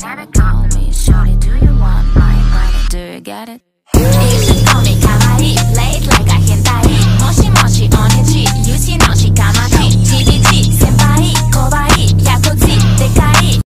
Call me, shorty, do you want my body? Do you get it?